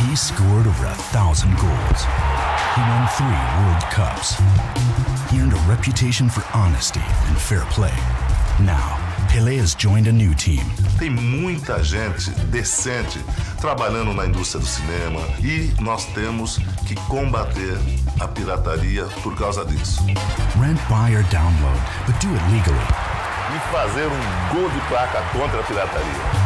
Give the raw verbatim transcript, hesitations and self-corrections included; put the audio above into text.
He scored over a thousand goals. He won three World Cups. He earned a reputation for honesty and fair play. Now, Pelé has joined a new team. Tem muita gente decente trabalhando na indústria do cinema e nós temos que combater a pirataria por causa disso. Rent, buy or download, but do it legally. E fazer um gol de placa contra a pirataria.